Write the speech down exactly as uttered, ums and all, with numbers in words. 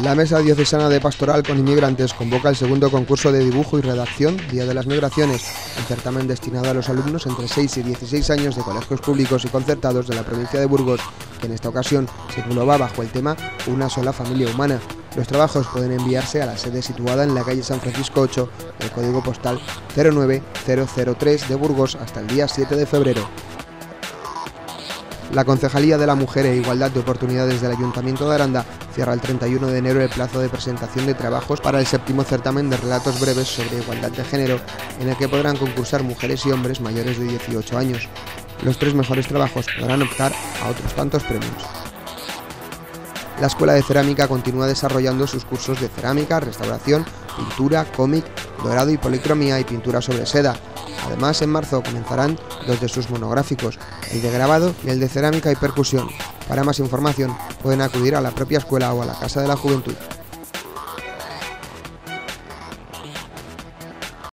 La Mesa Diocesana de Pastoral con Inmigrantes convoca el segundo concurso de dibujo y redacción Día de las Migraciones, un certamen destinado a los alumnos entre seis y dieciséis años de colegios públicos y concertados de la provincia de Burgos, que en esta ocasión se engloba bajo el tema Una sola familia humana. Los trabajos pueden enviarse a la sede situada en la calle San Francisco ocho, el código postal cero nueve cero cero tres de Burgos, hasta el día siete de febrero. La Concejalía de la Mujer e Igualdad de Oportunidades del Ayuntamiento de Aranda cierra el treinta y uno de enero el plazo de presentación de trabajos para el séptimo certamen de relatos breves sobre igualdad de género, en el que podrán concursar mujeres y hombres mayores de dieciocho años. Los tres mejores trabajos podrán optar a otros tantos premios. La Escuela de Cerámica continúa desarrollando sus cursos de cerámica, restauración, pintura, cómic, dorado y policromía y pintura sobre seda. Además, en marzo comenzarán dos de sus monográficos, el de grabado y el de cerámica y percusión. Para más información pueden acudir a la propia escuela o a la Casa de la Juventud.